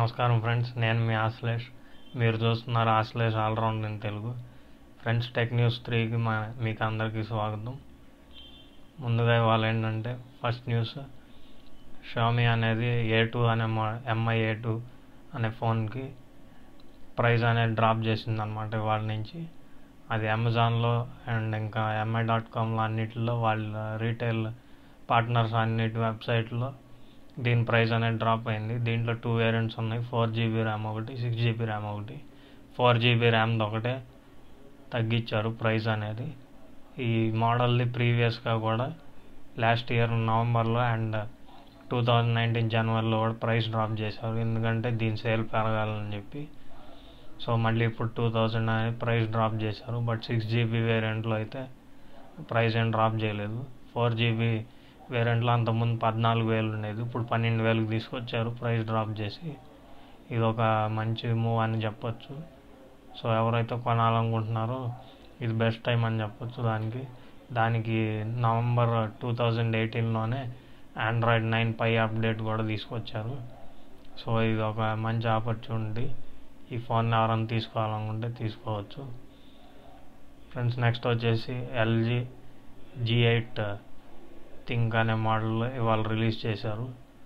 నమస్కారం ఫ్రెండ్స్, నేను మీ ఆశ్లేష్. మీరు చూస్తున్నారు Ashlesh all round in Telugu. Friends, tech news 3కి మీకు అందరికీ స్వాగతం. ముందుగా ఇవాళ ఏంటంటే ఫస్ట్ న్యూస్, షామీ అనేది A2 అనే MI A2 అనే ఫోన్కి ప్రైస్ అనేది డ్రాప్ చేసింది అనమాట ఇవాళ నుంచి. అది అమెజాన్లో అండ్ ఇంకా MI.comలో అన్నిటిలో వాళ్ళ రీటైల్ పార్ట్నర్స్ అన్నిటి వెబ్సైట్లో దీని ప్రైస్ అనేది డ్రాప్ అయింది. దీంట్లో 2 వేరియంట్స్ ఉన్నాయి, 4GB ర్యామ్ ఒకటి, 6GB ర్యామ్ ఒకటి. 4GB ర్యామ్ది ఒకటే తగ్గించారు ప్రైస్ అనేది. ఈ మోడల్ది ప్రీవియస్గా కూడా లాస్ట్ ఇయర్ నవంబర్లో అండ్ 2019 జనవరిలో కూడా ప్రైస్ డ్రాప్ చేశారు, ఎందుకంటే దీని సేల్ పెరగాలని చెప్పి. సో మళ్ళీ ఇప్పుడు 2000 అనేది ప్రైస్ డ్రాప్ చేశారు. బట్ 6GB వేరియంట్లో అయితే ప్రైస్ ఏం డ్రాప్ చేయలేదు. 4GB వేరియంట్లో అంతకుముందు 14,000 ఉండేది, ఇప్పుడు 12,000కి తీసుకొచ్చారు ప్రైస్ డ్రాప్ చేసి. ఇది ఒక మంచి మూవ్ అని చెప్పొచ్చు. సో ఎవరైతే కొనాలనుకుంటున్నారో ఇది బెస్ట్ టైం అని చెప్పొచ్చు. దానికి నవంబర్ 2018లోనే Android 9 పై అప్డేట్ కూడా తీసుకొచ్చారు. సో ఇది ఒక మంచి ఆపర్చునిటీ. ఈ ఫోన్ ఎవరైనా తీసుకోవాలనుకుంటే తీసుకోవచ్చు. ఫ్రెండ్స్, నెక్స్ట్ వచ్చేసి LG G8 thinQ అనే మోడల్ ఇవాళ రిలీజ్ చేశారు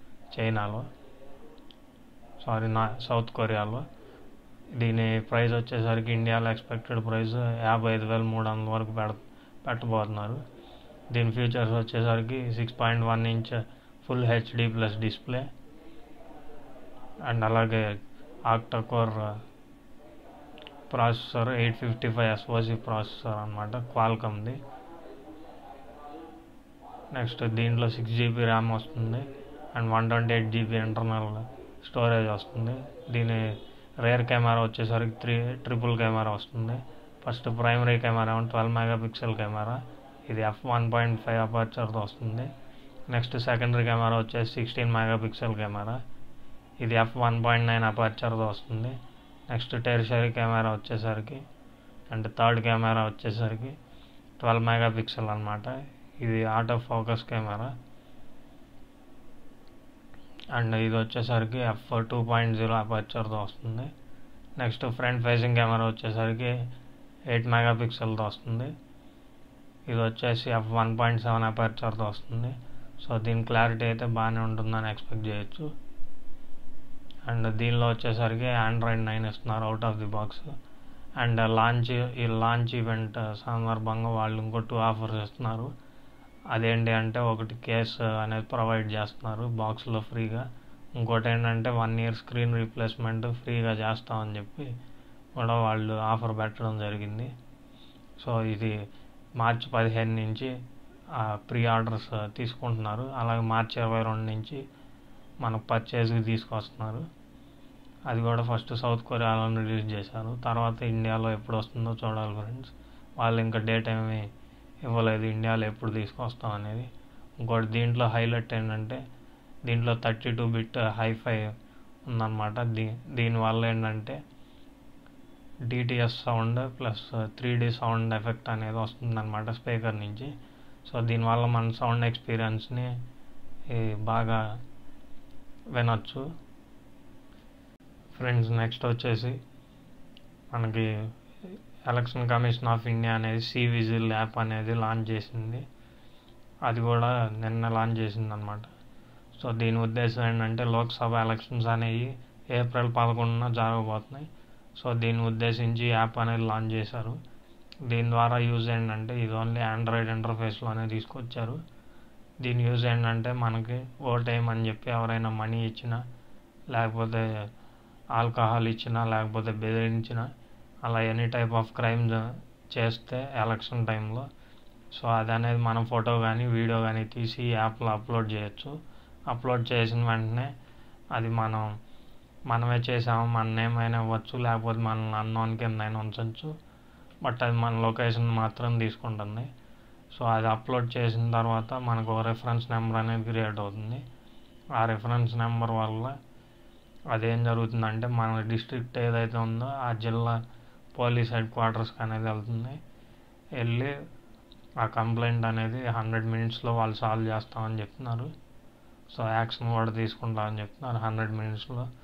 సౌత్ కొరియాలో. దీని ప్రైస్ వచ్చేసరికి ఇండియాలో ఎక్స్పెక్టెడ్ ప్రైస్ 55,300 వరకు పెట్టబోతున్నారు. దీని ఫీచర్స్ వచ్చేసరికి 6.1 inch full HD plus display and అలాగే ఆక్టాకోర్ ప్రాసెసర్, 855 SoC ప్రాసెసర్ అన్నమాట, క్వాల్కామ్ది. నెక్స్ట్ దీంట్లో 6GB ర్యామ్ వస్తుంది అండ్ 128GB ఇంటర్నల్ స్టోరేజ్ వస్తుంది. దీని రేర్ కెమెరా వచ్చేసరికి ట్రిపుల్ కెమెరా వస్తుంది. First primary camera 12 megapixel camera, ఇది f1.5 అపర్చర్తో వస్తుంది. నెక్స్ట్ సెకండరీ కెమెరా వచ్చేసి 16 మెగాపిక్సెల్ కెమెరా, ఇది f1.9 అపర్చర్తో వస్తుంది. నెక్స్ట్ టెరిషరీ కెమెరా వచ్చేసరికి అంటే థర్డ్ కెమెరా వచ్చేసరికి 12 మెగాపిక్సెల్ అన్నమాట, ఇది ఆటో ఫోకస్ కెమెరా. అండ్ ఇది వచ్చేసరికి f2.0 అపర్చర్తో వస్తుంది. నెక్స్ట్ ఫ్రంట్ ఫేసింగ్ కెమెరా వచ్చేసరికి 8 మెగాపిక్సెల్తో వస్తుంది. ఇది వచ్చేసి f1.7 అపర్చర్తో వస్తుంది. సో దీని క్లారిటీ అయితే బాగానే ఉంటుందని ఎక్స్పెక్ట్ చేయొచ్చు. అండ్ దీనిలో వచ్చేసరికి Android 9 ఇస్తున్నారు out of the box. And launch event సందర్భంగా వాళ్ళు ఇంకో 2 ఆఫర్స్ ఇస్తున్నారు. అదేంటి అంటే, ఒకటి కేస్ అనేది ప్రొవైడ్ చేస్తున్నారు బాక్స్లో ఫ్రీగా. ఇంకోటి ఏంటంటే 1 year స్క్రీన్ రీప్లేస్మెంట్ ఫ్రీగా చేస్తామని చెప్పి కూడా వాళ్ళు ఆఫర్ పెట్టడం జరిగింది. సో ఇది మార్చి 15 నుంచి ప్రీ ఆర్డర్స్ తీసుకుంటున్నారు. అలాగే మార్చి 22 నుంచి మనకు పర్చేజ్కి తీసుకొస్తున్నారు. అది కూడా ఫస్ట్ సౌత్ కొరియాలో రిలీజ్ చేశారు, తర్వాత ఇండియాలో ఎప్పుడు వస్తుందో చూడాలి ఫ్రెండ్స్. వాళ్ళు ఇంకా డేట్ ఏమీ ఇవ్వలేదు ఇండియాలో ఎప్పుడు తీసుకొస్తాం అనేది. ఇంకోటి దీంట్లో హైలైట్ ఏంటంటే, దీంట్లో 32-bit హైఫై ఉందన్నమాట. దీనివల్ల ఏంటంటే DTS sound plus 3D sound effect అనేది వస్తుందన్నమాట స్పీకర్ నుంచి. సో దీనివల్ల మన సౌండ్ ఎక్స్పీరియన్స్ని బాగా వినొచ్చు. ఫ్రెండ్స్, నెక్స్ట్ వచ్చేసి మనకి ఎలక్షన్ కమిషన్ ఆఫ్ ఇండియా అనేది cVIZIL యాప్ అనేది లాంచ్ చేసింది. అది కూడా నిన్న లాంచ్ చేసింది అనమాట. సో దీని ఉద్దేశం ఏంటంటే, లోక్సభ ఎలక్షన్స్ అనేవి ఏప్రిల్ 11న జరగబోతున్నాయి. సో దీన్ని ఉద్దేశించి యాప్ అనేది లాంచ్ చేశారు. దీని ద్వారా యూజ్ ఏంటంటే, ఇది ఓన్లీ ఆండ్రాయిడ్ ఇంటర్ఫేస్లోనే తీసుకొచ్చారు. దీని యూజ్ ఏంటంటే, మనకి ఓటేయమని చెప్పి ఎవరైనా మనీ ఇచ్చినా, లేకపోతే ఆల్కహాల్ ఇచ్చినా, లేకపోతే బెదిరించినా, అలా ఎనీ టైప్ ఆఫ్ క్రైమ్ చేస్తే ఎలక్షన్ టైంలో, సో అది అనేది మనం ఫోటో కానీ వీడియో కానీ తీసి యాప్లో అప్లోడ్ చేయొచ్చు. అప్లోడ్ చేసిన వెంటనే అది మనమే చేసాము, మన నేమ్ అయినా ఇవ్వచ్చు, లేకపోతే మనల్ని అన్నోన్ కింద అయినా ఉంచవచ్చు. బట్ అది మన లొకేషన్ మాత్రం తీసుకుంటుంది. సో అది అప్లోడ్ చేసిన తర్వాత మనకు ఒక రెఫరెన్స్ నెంబర్ అనేది క్రియేట్ అవుతుంది. ఆ రెఫరెన్స్ నెంబర్ వల్ల అదేం జరుగుతుందంటే, మన డిస్ట్రిక్ట్ ఏదైతే ఉందో ఆ జిల్లా పోలీస్ హెడ్ క్వార్టర్స్కి అనేది వెళ్ళి ఆ కంప్లైంట్ అనేది 100 minutesలో వాళ్ళు సాల్వ్ చేస్తామని చెప్తున్నారు. సో యాక్షన్ కూడా తీసుకుంటామని చెప్తున్నారు 100 minutesలో.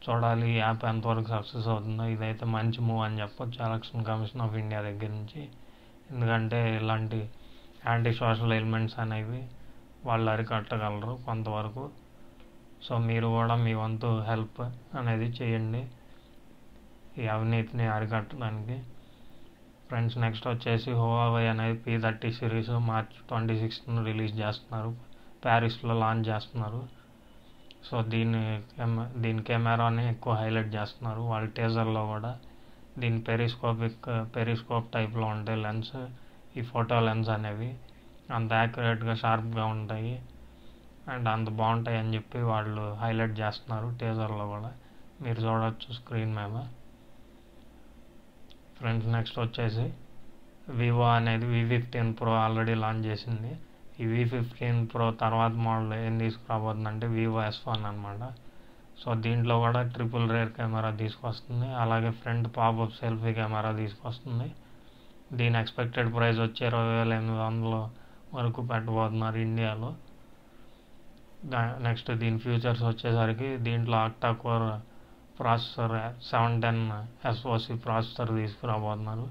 చూడాలి ఈ యాప్ ఎంతవరకు సక్సెస్ అవుతుందో. ఇదైతే మంచి మూవ్ అని చెప్పొచ్చు ఎలక్షన్ కమిషన్ ఆఫ్ ఇండియా దగ్గర నుంచి. ఎందుకంటే ఇలాంటి యాంటీ సోషల్ ఎలిమెంట్స్ అనేవి వాళ్ళు అరికట్టగలరు కొంతవరకు. సో మీరు కూడా మీ వంతు హెల్ప్ అనేది చేయండి ఈ అవినీతిని అరికట్టడానికి. ఫ్రెండ్స్, నెక్స్ట్ వచ్చేసి huawei అనేది P30 series March 26th release చేస్తున్నారు, ప్యారిస్లో లాంచ్ చేస్తున్నారు. సో దీని కెమెరాని ఎక్కువ హైలైట్ చేస్తున్నారు వాళ్ళ టీజర్లో కూడా. దీని పెరిస్కోప్ టైప్లో ఉంటాయి లెన్స్, ఈ ఫోటో లెన్స్ అనేవి అంత యాక్యురేట్గా షార్ప్గా ఉంటాయి అండ్ అంత బాగుంటాయి అని చెప్పి వాళ్ళు హైలైట్ చేస్తున్నారు టీజర్లో కూడా, మీరు చూడవచ్చు స్క్రీన్ మీద. ఫ్రెండ్స్, నెక్స్ట్ వచ్చేసి వివో అనేది V15 Pro ఆల్రెడీ లాంచ్ చేసింది. ఈ V15 Pro తర్వాత మోడల్ ఏం తీసుకురాబోతుందంటే వివో S1 అనమాట. సో దీంట్లో కూడా ట్రిపుల్ రేర్ కెమెరా తీసుకొస్తుంది, అలాగే ఫ్రంట్ పాపప్ సెల్ఫీ కెమెరా తీసుకొస్తుంది. దీని ఎక్స్పెక్టెడ్ ప్రైస్ వచ్చి 20,800 వరకు పెట్టబోతున్నారు ఇండియాలో. నెక్స్ట్ దీని ఫీచర్స్ వచ్చేసరికి దీంట్లో octa core processor 710 SoC processor తీసుకురాబోతున్నారు,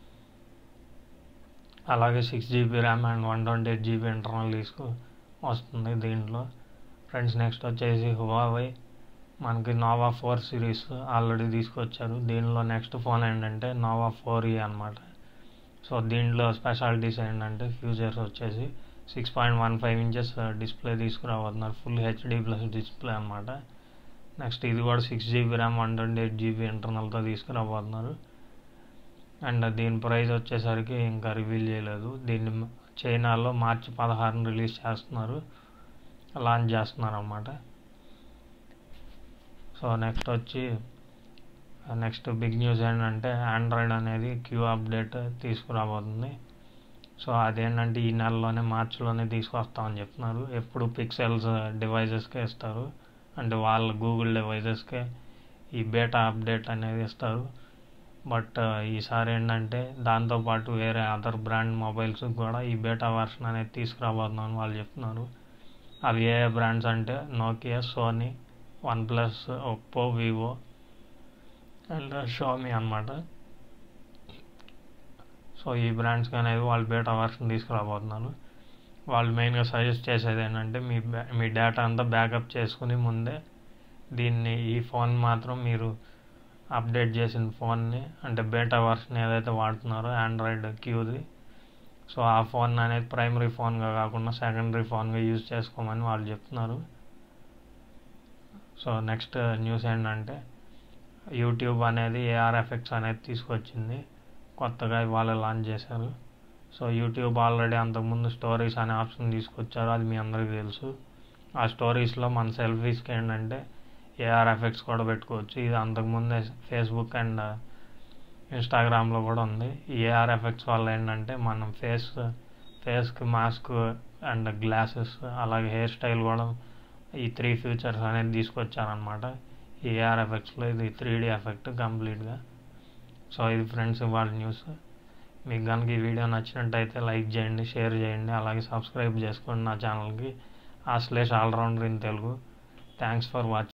అలాగే 6GB RAM and 128GB internal వస్తుంది దీంట్లో. ఫ్రెండ్స్, నెక్స్ట్ వచ్చేసి huawei మనకి నోవా 4 సిరీస్ ఆల్రెడీ తీసుకొచ్చారు. దీనిలో నెక్స్ట్ ఫోన్ ఏంటంటే నోవా 4e అనమాట. సో దీంట్లో స్పెషాలిటీస్ ఏంటంటే ఫీచర్స్ వచ్చేసి 6.15 inches డిస్ప్లే తీసుకురాబోతున్నారు, ఫుల్ HD+ డిస్ప్లే అనమాట. నెక్స్ట్ ఇది కూడా 6GB ర్యామ్ 128GB ఇంటర్నల్తో తీసుకురాబోతున్నారు. అండ్ దీని ప్రైస్ వచ్చేసరికి ఇంకా రివీల్ చేయలేదు. దీన్ని చైనాలో మార్చి 16 రిలీజ్ చేస్తున్నారు, లాంచ్ చేస్తున్నారు అన్నమాట. సో నెక్స్ట్ బిగ్ న్యూస్ ఏంటంటే ఆండ్రాయిడ్ అనేది Q అప్డేట్ తీసుకురాబోతుంది. సో అదేంటంటే ఈ నెలలోనే మార్చిలోనే తీసుకొస్తామని చెప్తున్నారు. ఎప్పుడు పిక్సెల్స్ డివైజెస్కే ఇస్తారు, అంటే వాళ్ళ గూగుల్ డివైజెస్కే ఈ బేటా అప్డేట్ అనేది ఇస్తారు. బట్ ఈసారి ఏంటంటే దాంతోపాటు వేరే అదర్ బ్రాండ్ మొబైల్స్ కూడా ఈ బేటా వర్షన్ అనేది తీసుకురాబోతున్నామని వాళ్ళు చెప్తున్నారు. అవి ఏ బ్రాండ్స్ అంటే Nokia, Sony, OnePlus, Oppo, Vivo and Xiaomi అన్నమాట. సో ఈ బ్రాండ్స్కి అనేది వాళ్ళు బేటా వర్షన్ తీసుకురాబోతున్నారు. వాళ్ళు మెయిన్గా సజెస్ట్ చేసేది ఏంటంటే మీ డేటా అంతా బ్యాకప్ చేసుకుని ముందే ఈ ఫోన్ మాత్రం మీరు అప్డేట్ చేసిన ఫోన్ని, అంటే బేటా వర్షన్ ఏదైతే వాడుతున్నారో ఆండ్రాయిడ్ Qది, సో ఆ ఫోన్ అనేది ప్రైమరీ ఫోన్గా కాకుండా సెకండరీ ఫోన్గా యూజ్ చేసుకోమని వాళ్ళు చెప్తున్నారు. సో నెక్స్ట్ న్యూస్ ఏంటంటే యూట్యూబ్ అనేది AR ఎఫెక్ట్స్ అనేది తీసుకొచ్చింది, కొత్తగా ఇవాళ లాంచ్ చేశారు. సో యూట్యూబ్ ఆల్రెడీ అంతకుముందు స్టోరీస్ అనే ఆప్షన్ తీసుకొచ్చారు, అది మీ అందరికీ తెలుసు. ఆ స్టోరీస్లో మన సెల్ఫీస్కి ఏంటంటే AR ఎఫెక్ట్స్ కూడా పెట్టుకోవచ్చు. ఇది అంతకుముందే ఫేస్బుక్ అండ్ ఇన్స్టాగ్రామ్లో కూడా ఉంది. ఈ AR ఎఫెక్ట్స్ వల్ల ఏంటంటే మనం ఫేస్కి మాస్క్ అండ్ గ్లాసెస్ అలాగే హెయిర్ స్టైల్ కూడా ఈ 3 ఫీచర్స్ అనేది తీసుకొచ్చారనమాట. ఈ AR ఎఫెక్ట్స్లో ఇది 3D ఎఫెక్ట్ కంప్లీట్గా. సో ఇది ఫ్రెండ్స్ ఇవాళ న్యూస్. మీకు కనుక ఈ వీడియో నచ్చినట్టయితే లైక్ చేయండి, షేర్ చేయండి, అలాగే సబ్స్క్రైబ్ చేసుకోండి నా ఛానల్కి all rounder in Telugu. Thanks for watching.